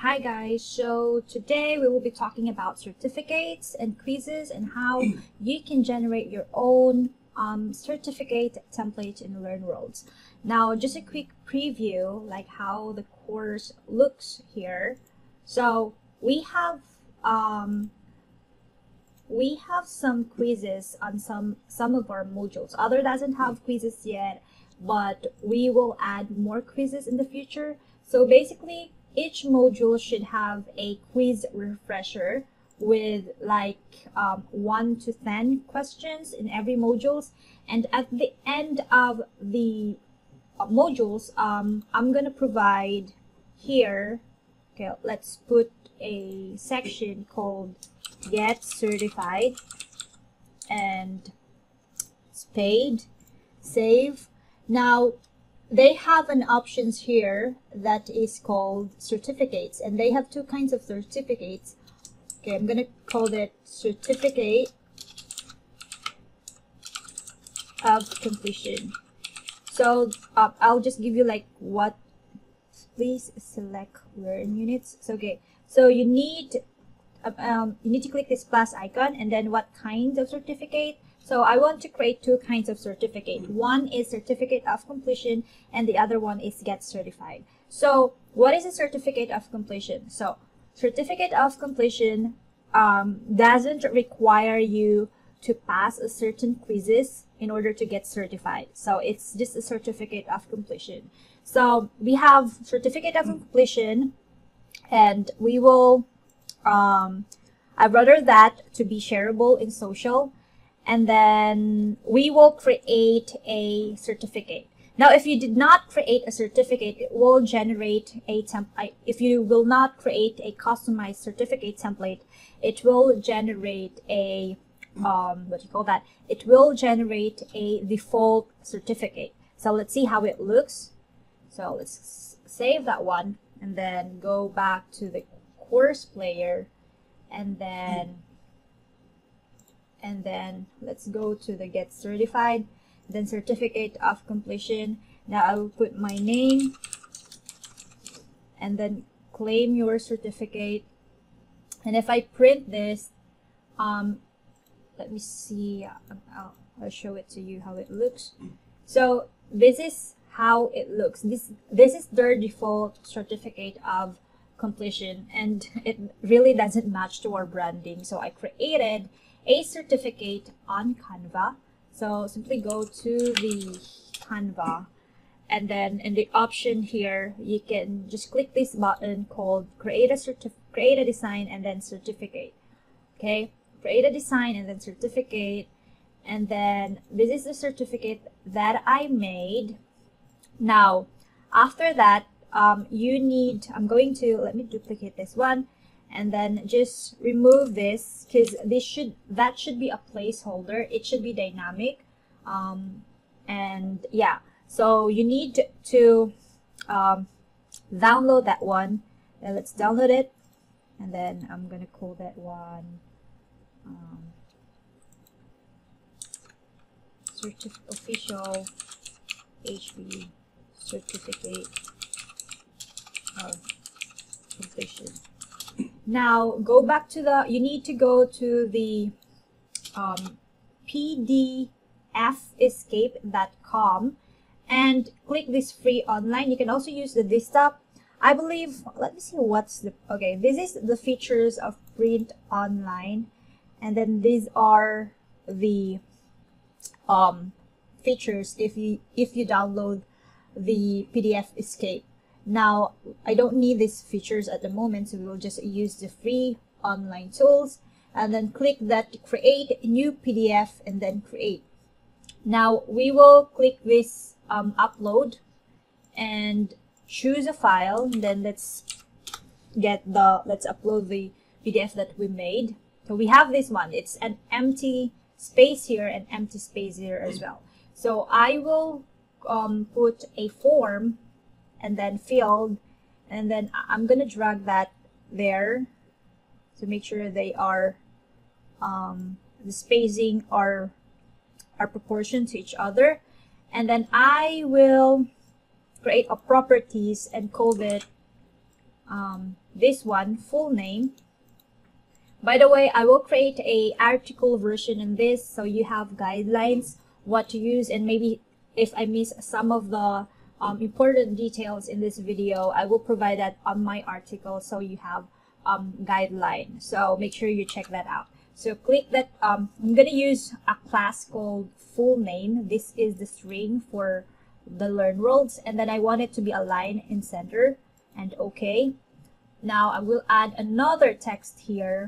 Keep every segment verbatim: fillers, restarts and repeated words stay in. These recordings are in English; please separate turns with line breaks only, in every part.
Hi guys, so today we will be talking about certificates and quizzes and how you can generate your own um, certificate template in Learnworlds. Now just a quick preview like how the course looks here. So we have um, we have some quizzes on some some of our modules. Other doesn't have quizzes yet, but we will add more quizzes in the future. So basically each module should have a quiz refresher with like um, one to ten questions in every modules, and at the end of the uh, modules um, I'm gonna provide here, okay, let's put a section called Get Certified and Paid, Save. Now they have an options here that is called certificates, and they have two kinds of certificates. Okay, I'm gonna call it certificate of completion. So uh, I'll just give you like what, please select learn units. So okay, so you need um, you need to click this plus icon and then what kind of certificate. So I want to create two kinds of certificate. One is certificate of completion and the other one is get certified. So what is a certificate of completion? So certificate of completion um, doesn't require you to pass a certain quizzes in order to get certified. So it's just a certificate of completion. So we have certificate of completion, and we will, um, I'd rather that to be shareable in social. And then we will create a certificate. Now, if you did not create a certificate, it will generate a template. If you will not create a customized certificate template, it will generate a, um, what do you call that? It will generate a default certificate. So let's see how it looks. So let's save that one and then go back to the course player, and then and then let's go to the get certified, then certificate of completion. Now I will put my name and then claim your certificate. And if I print this, um, let me see, I'll, I'll show it to you how it looks. So this is how it looks. This, this is their default certificate of completion, and it really doesn't match to our branding. So I created a certificate on Canva. So simply go to the Canva, and then in the option here you can just click this button called create a certif create a design and then certificate. Okay, create a design and then certificate, and then this is the certificate that I made. Now after that um, you need, I'm going to, let me duplicate this one and then just remove this, because this should that should be a placeholder. It should be dynamic, um, and yeah, so you need to um, download that one. And let's download it, and then I'm gonna call that one um, certif official H B certificate of completion. Now go back to the, you need to go to the um, P D F escape dot com and click this free online. You can also use the desktop. I believe, let me see what's the, okay, this is the features of print online, and then these are the um, features if you if you download the P D F escape. Now, I don't need these features at the moment, so we will just use the free online tools and then click that create new P D F and then create. Now, we will click this um, upload and choose a file, and then let's get the, let's upload the P D F that we made. So we have this one, it's an empty space here and empty space here as well. So I will um, put a form and then field, and then I'm gonna drag that there to make sure they are um, the spacing are are proportion to each other, and then I will create a properties and call it um, this one, full name. By the way, I will create a article version in this, so you have guidelines what to use, and maybe if I miss some of the um, important details in this video, I will provide that on my article, so you have um, guideline. So make sure you check that out. So click that. Um, I'm gonna use a class called full name. This is the string for the Learnworlds, and then I want it to be aligned in center, and okay. Now I will add another text here.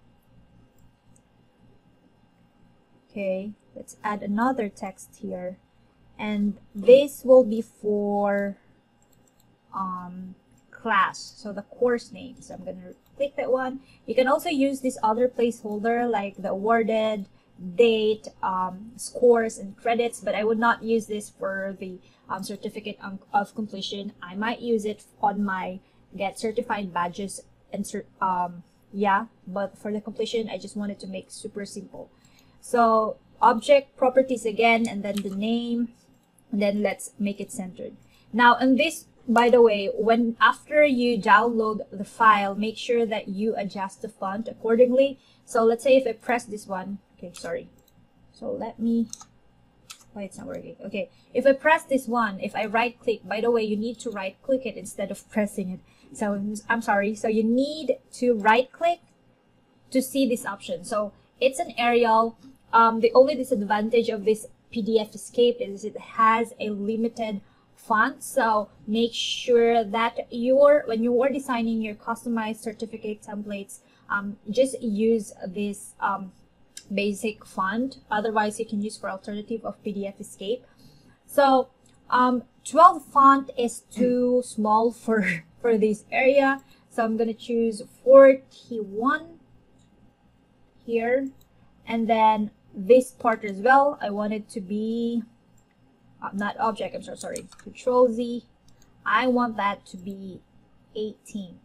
Okay, let's add another text here, and this will be for um, class, so the course name. So I'm going to click that one. You can also use this other placeholder like the awarded, date, um, scores, and credits, but I would not use this for the um, certificate of, of completion. I might use it on my get certified badges and cert um, yeah, but for the completion, I just wanted to make super simple. So object properties again, and then the name, and then let's make it centered. Now, in this, by the way, when after you download the file, make sure that you adjust the font accordingly. So let's say if I press this one, okay, sorry. So let me, why it's not working? Okay, if I press this one, if I right click, by the way, you need to right click it instead of pressing it. So I'm sorry. So you need to right click to see this option. So it's an Arial. Um, the only disadvantage of this P D F Escape is it has a limited font. So make sure that you're, when you are designing your customized certificate templates, um, just use this um, basic font. Otherwise, you can use for alternative of P D F Escape. So um, twelve font is too small for, for this area. So I'm going to choose forty-one here. And then this part as well, I want it to be uh, not object, I'm so sorry, Control Z. I want that to be eighteen.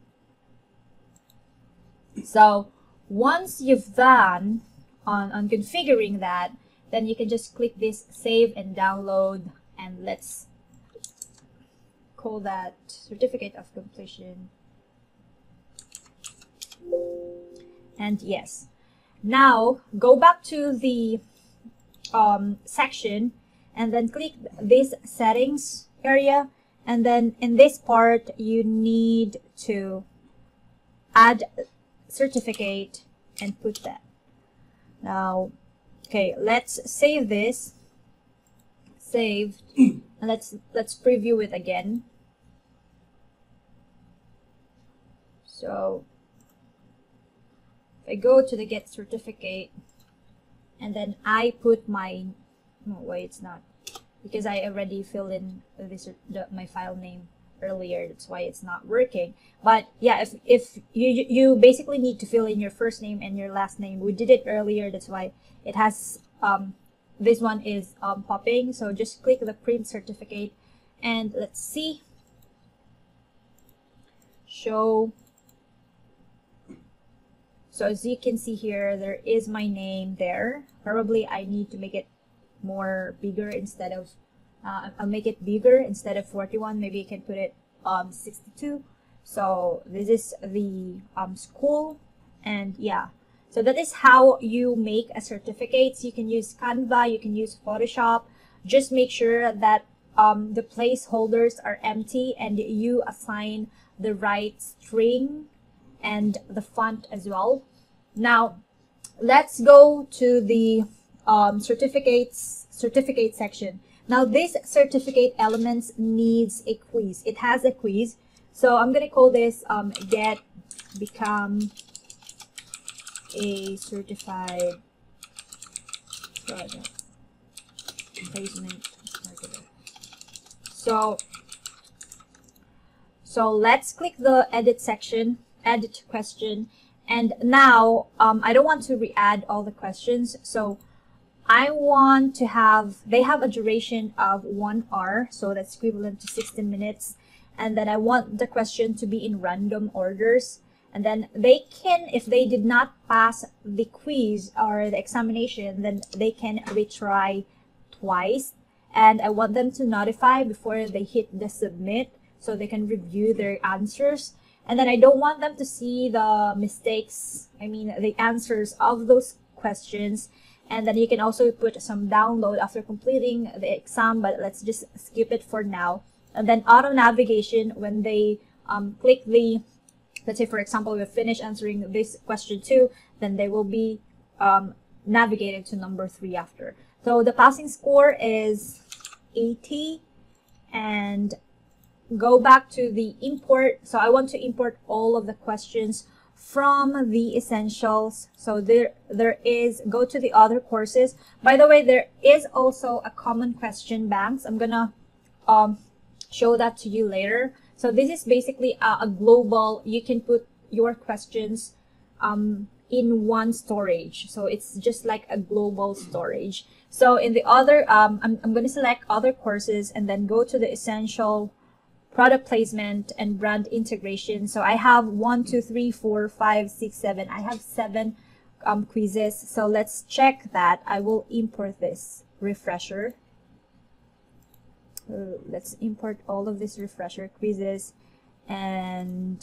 So once you've done on, on configuring that, then you can just click this save and download, and let's call that certificate of completion. And yes. Now go back to the um, section, and then click this settings area, and then in this part you need to add certificate and put that. Now, okay, let's save this. Saved, and let's let's preview it again. So I go to the get certificate, and then I put my, no wait, it's not, because I already filled in this the, my file name earlier. That's why it's not working. But yeah, if if you you basically need to fill in your first name and your last name. We did it earlier. That's why it has um this one is um popping. So just click the print certificate, and let's see. Show. So as you can see here, there is my name there. Probably I need to make it more bigger instead of, uh, I'll make it bigger instead of forty-one. Maybe you can put it um, sixty-two. So this is the um, school, and yeah. So that is how you make a certificate. So you can use Canva, you can use Photoshop. Just make sure that um, the placeholders are empty and you assign the right string and the font as well. Now let's go to the um, certificates certificate section. Now this certificate elements needs a quiz. It has a quiz, so I'm gonna call this um, get become a certified product placement marketer. So so let's click the edit section, edit question, and now um, I don't want to re-add all the questions, so I want to have, they have a duration of one hour, so that's equivalent to sixteen minutes, and then I want the question to be in random orders, and then they can, if they did not pass the quiz or the examination, then they can retry twice, and I want them to notify before they hit the submit. so they can review their answers. And then I don't want them to see the mistakes, I mean the answers of those questions. And then you can also put some download after completing the exam, but let's just skip it for now. And then auto navigation, when they um, click the, let's say for example, we finish answering this question two, then they will be um, navigated to number three after. So the passing score is eighty, and go back to the import. So I want to import all of the questions from the essentials. So there there is, go to the other courses. By the way, there is also a common question banks. I'm gonna um, show that to you later. So this is basically a, a global, you can put your questions um, in one storage. So it's just like a global storage. So in the other, um, I'm, I'm going to select other courses and then go to the essential product placement and brand integration. So I have one, two, three, four, five, six, seven. I have seven um, quizzes. So let's check that. I will import this refresher. Uh, let's import all of these refresher quizzes, and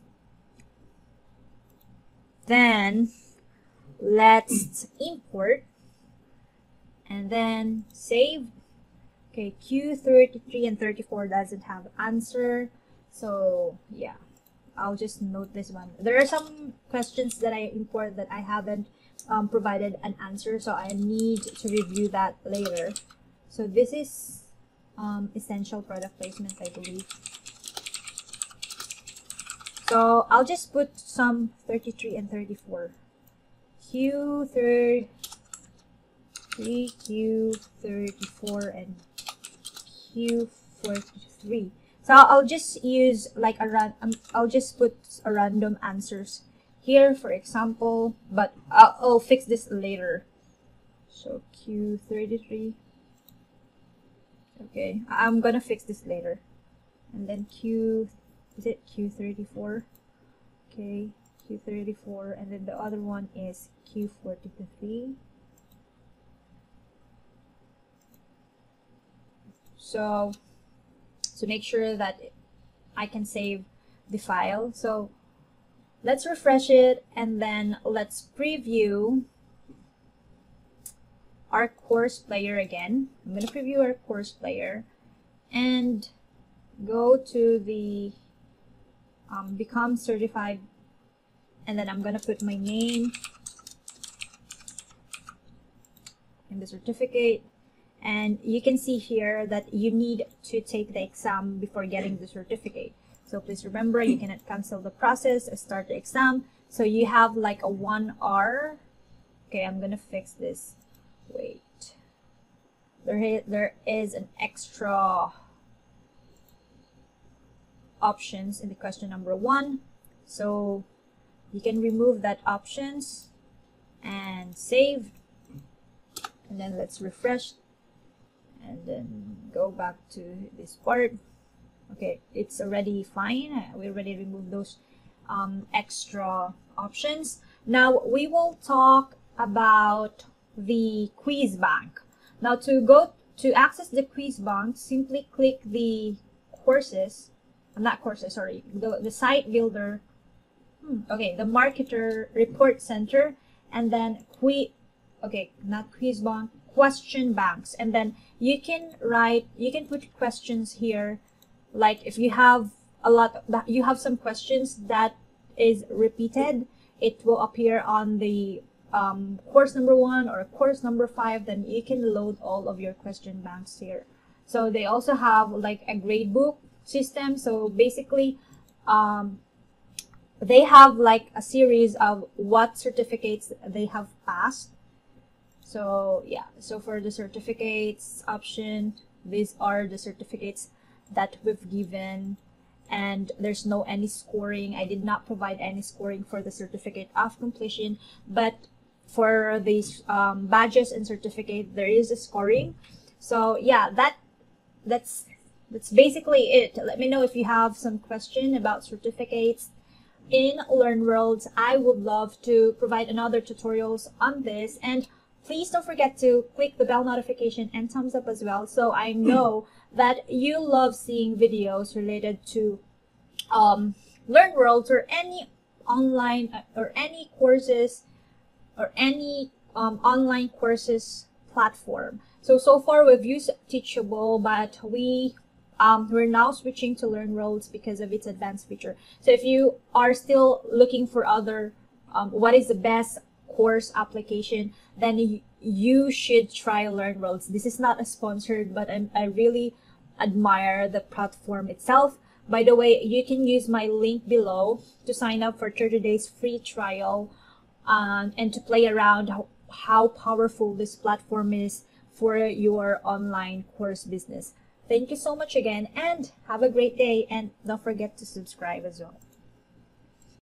then let's import and then save. Okay, Q thirty-three and thirty-four doesn't have answer, so yeah, I'll just note this one. There are some questions that I import that I haven't um, provided an answer, so I need to review that later. So this is um, essential product placement, I believe. So I'll just put some thirty-three and thirty-four. Q thirty-three, Q thirty-four, and Q forty-three. So I'll just use like a ran um, I'll just put a random answers here, for example, but I'll, I'll fix this later. So Q thirty-three. Okay, I'm gonna fix this later. And then Q, is it Q thirty-four? Okay, Q thirty-four, and then the other one is Q forty-three. So, so make sure that I can save the file. So let's refresh it, and then let's preview our course player again. I'm going to preview our course player and go to the um, become certified, and then I'm going to put my name in the certificate. And you can see here that you need to take the exam before getting the certificate. So please remember, you cannot cancel the process or start the exam. So you have like a one hour. Okay, I'm gonna fix this. Wait. There, there is an extra options in the question number one. So you can remove that options and save. And then let's refresh. And then go back to this part. Okay, it's already fine. We already removed those um, extra options. Now we will talk about the quiz bank. Now to go to access the quiz bank, simply click the courses, not courses, sorry, the, the site builder. Hmm, okay, the marketer report center, and then quiz. Okay, not quiz bank. Question banks, and then you can write, you can put questions here. Like if you have a lot, you have some questions that is repeated, it will appear on the um, course number one or course number five. Then you can load all of your question banks here. So they also have like a gradebook system. So basically, um, they have like a series of what certificates they have passed. So yeah, so for the certificates option, these are the certificates that we've given, and there's no any scoring. I did not provide any scoring for the certificate of completion, but for these um, badges and certificate, there is a scoring. So yeah, that that's that's basically it. Let me know if you have some question about certificates in Learnworlds. I would love to provide another tutorials on this. And please don't forget to click the bell notification and thumbs up as well, so I know that you love seeing videos related to um, Learnworlds or any online uh, or any courses or any um, online courses platform. So, so far we've used Teachable, but we, um, we're now switching to Learnworlds because of its advanced feature. So if you are still looking for other, um, what is the best course application, then you, you should try Learnworlds. This is not a sponsored, but I'm, I really admire the platform itself. By the way, you can use my link below to sign up for thirty days free trial um, and to play around how, how powerful this platform is for your online course business. Thank you so much again, and have a great day, and don't forget to subscribe as well.